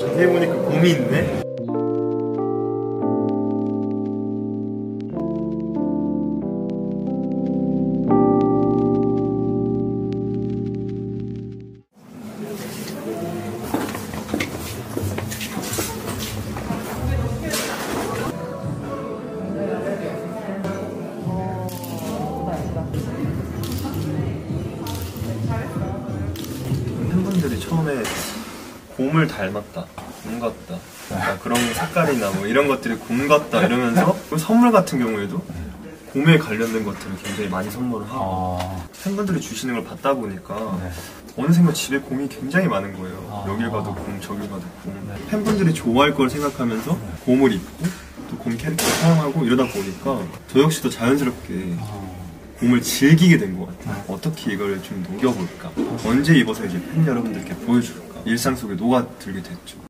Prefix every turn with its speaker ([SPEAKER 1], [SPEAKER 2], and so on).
[SPEAKER 1] 자세히 보니까 곰이 있네? 팬분들이 처음에 곰을 닮았다, 곰 같다, 그런 색깔이나 뭐 이런 것들이 곰 같다 이러면서 선물 같은 경우에도 곰에 관련된 것들을 굉장히 많이 선물을 하고 팬분들이 주시는 걸 받다 보니까 어느샌가 집에 곰이 굉장히 많은 거예요. 여길 가도 곰, 저길 가도 곰. 팬분들이 좋아할 걸 생각하면서 곰을 입고 또 곰 캐릭터 사용하고 이러다 보니까 저 역시도 자연스럽게 곰을 즐기게 된 것 같아요. 어떻게 이걸 좀 녹여볼까? 언제 입어서 이제 팬 여러분들께 보여줄까? 일상 속에 녹아들게 됐죠.